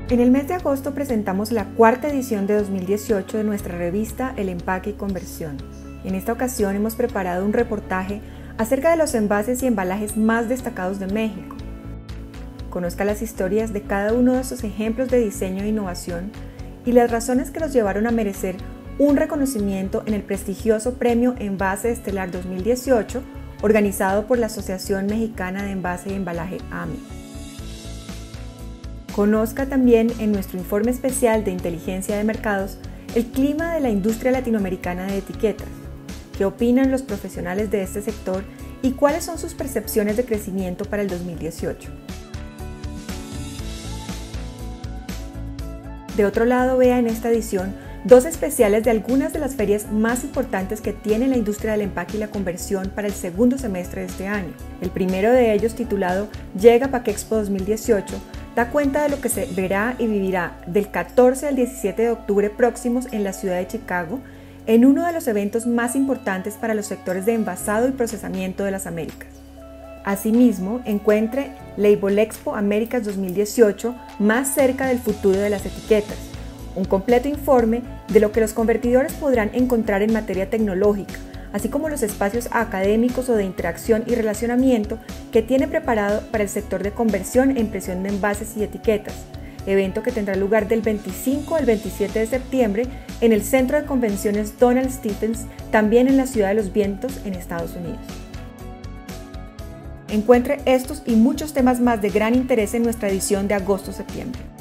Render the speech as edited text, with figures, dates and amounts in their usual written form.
En el mes de agosto presentamos la cuarta edición de 2018 de nuestra revista El Empaque y Conversión. En esta ocasión hemos preparado un reportaje acerca de los envases y embalajes más destacados de México. Conozca las historias de cada uno de esos ejemplos de diseño e innovación y las razones que los llevaron a merecer un reconocimiento en el prestigioso Premio Envase Estelar 2018, organizado por la Asociación Mexicana de Envase y Embalaje AME. Conozca también en nuestro informe especial de inteligencia de mercados el clima de la industria latinoamericana de etiquetas, qué opinan los profesionales de este sector y cuáles son sus percepciones de crecimiento para el 2018. De otro lado, vea en esta edición dos especiales de algunas de las ferias más importantes que tiene la industria del empaque y la conversión para el segundo semestre de este año. El primero de ellos, titulado Llega Paquexpo 2018, da cuenta de lo que se verá y vivirá del 14 al 17 de octubre próximos en la ciudad de Chicago, en uno de los eventos más importantes para los sectores de envasado y procesamiento de las Américas. Asimismo, encuentre Label Expo Américas 2018 más cerca del futuro de las etiquetas, un completo informe de lo que los convertidores podrán encontrar en materia tecnológica, así como los espacios académicos o de interacción y relacionamiento que tiene preparado para el sector de conversión e impresión de envases y etiquetas, evento que tendrá lugar del 25 al 27 de septiembre en el Centro de Convenciones Donald Stephens, también en la Ciudad de los Vientos, en Estados Unidos. Encuentre estos y muchos temas más de gran interés en nuestra edición de agosto-septiembre.